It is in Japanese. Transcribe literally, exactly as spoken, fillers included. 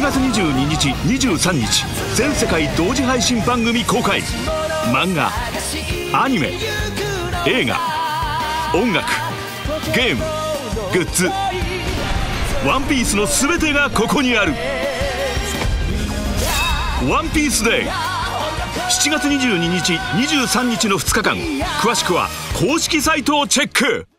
ちがつにじゅうににちにじゅうさんにち全世界同時配信番組公開。漫画、アニメ、映画、音楽、ゲーム、グッズ、ワンピースの全てがここにある。ワンピースデーしちがつにじゅうににちにじゅうさんにちのふつかかん、詳しくは公式サイトをチェック。